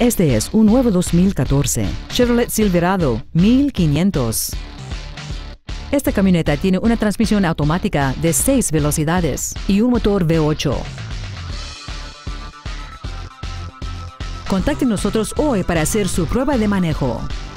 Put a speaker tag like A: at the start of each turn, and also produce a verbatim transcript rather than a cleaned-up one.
A: Este es un nuevo dos mil catorce Chevrolet Silverado mil quinientos. Esta camioneta tiene una transmisión automática de seis velocidades y un motor V ocho. Contacte nosotros hoy para hacer su prueba de manejo.